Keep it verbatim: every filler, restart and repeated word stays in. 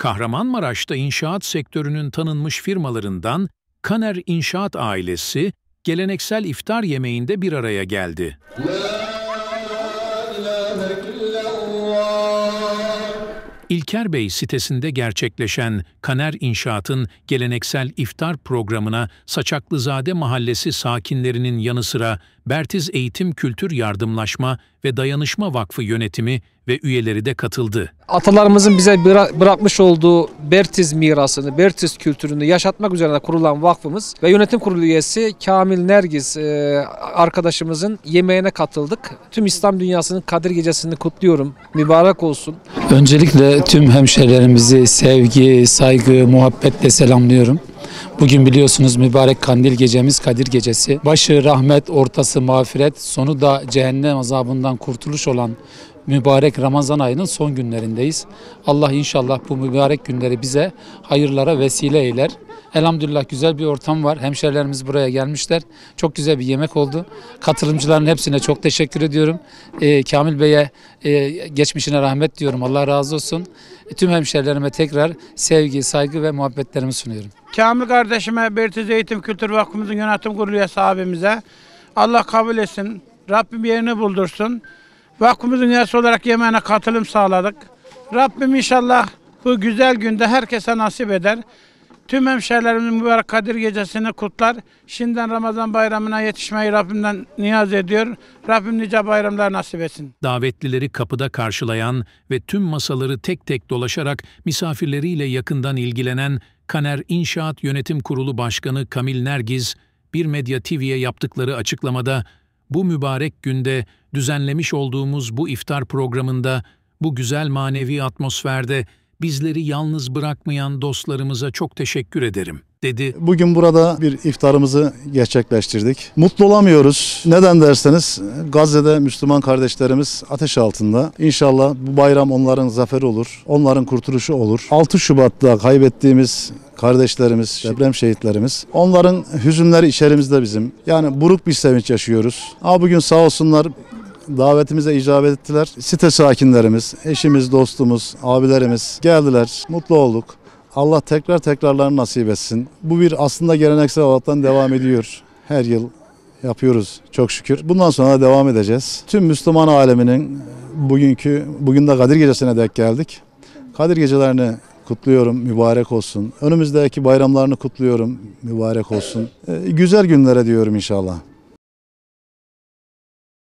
Kahramanmaraş'ta inşaat sektörünün tanınmış firmalarından Kaner İnşaat ailesi geleneksel iftar yemeğinde bir araya geldi. İlker Bey sitesinde gerçekleşen Kaner İnşaat'ın geleneksel iftar programına Saçaklızade Mahallesi sakinlerinin yanı sıra Bertiz Eğitim Kültür Yardımlaşma ve Dayanışma Vakfı yönetimi ve üyeleri de katıldı. Atalarımızın bize bırakmış olduğu Bertiz mirasını, Bertiz kültürünü yaşatmak üzerine kurulan vakfımız ve yönetim kurulu üyesi Kamil Nergiz arkadaşımızın yemeğine katıldık. Tüm İslam dünyasının Kadir Gecesi'ni kutluyorum. Mübarek olsun. Öncelikle tüm hemşehrilerimizi sevgi, saygı, muhabbetle selamlıyorum. Bugün biliyorsunuz mübarek kandil gecemiz Kadir Gecesi. Başı rahmet, ortası mağfiret, sonu da cehennem azabından kurtuluş olan mübarek Ramazan ayının son günlerindeyiz. Allah inşallah bu mübarek günleri bize hayırlara vesile eyler. Elhamdülillah güzel bir ortam var. Hemşehrilerimiz buraya gelmişler. Çok güzel bir yemek oldu. Katılımcıların hepsine çok teşekkür ediyorum. Ee, Kamil Bey'e e, geçmişine rahmet diyorum. Allah razı olsun. E, tüm hemşehrilerime tekrar sevgi, saygı ve muhabbetlerimi sunuyorum. Kamil kardeşime, Bertiz Eğitim Kültür Vakfımızın yönetim kurulu üyesi abimize Allah kabul etsin. Rabbim yerini buldursun. Vakfımızın üyesi olarak yemeğine katılım sağladık. Rabbim inşallah bu güzel günde herkese nasip eder. Tüm hemşehrilerimizin mübarek Kadir Gecesi'ni kutlar. Şimdiden Ramazan bayramına yetişmeyi Rabbimden niyaz ediyor. Rabbim nice bayramlar nasip etsin. Davetlileri kapıda karşılayan ve tüm masaları tek tek dolaşarak misafirleriyle yakından ilgilenen Kaner İnşaat Yönetim Kurulu Başkanı Kamil Nergiz, Bir Medya T V'ye yaptıkları açıklamada, bu mübarek günde düzenlemiş olduğumuz bu iftar programında, bu güzel manevi atmosferde bizleri yalnız bırakmayan dostlarımıza çok teşekkür ederim, dedi. Bugün burada bir iftarımızı gerçekleştirdik. Mutlu olamıyoruz. Neden derseniz Gazze'de Müslüman kardeşlerimiz ateş altında. İnşallah bu bayram onların zaferi olur. Onların kurtuluşu olur. altı Şubat'ta kaybettiğimiz kardeşlerimiz, deprem şehitlerimiz. Onların hüzünleri içerimizde bizim. Yani buruk bir sevinç yaşıyoruz. Ama bugün sağ olsunlar davetimize icabet ettiler. Site sakinlerimiz, eşimiz, dostumuz, abilerimiz geldiler. Mutlu olduk. Allah tekrar tekrarlarını nasip etsin. Bu bir aslında geleneksel olaraktan devam ediyor. Her yıl yapıyoruz çok şükür. Bundan sonra da devam edeceğiz. Tüm Müslüman aleminin bugünkü, bugün de Kadir Gecesi'ne denk geldik. Kadir Gecelerini kutluyorum, mübarek olsun. Önümüzdeki bayramlarını kutluyorum, mübarek olsun. Ee, güzel günlere diyorum inşallah.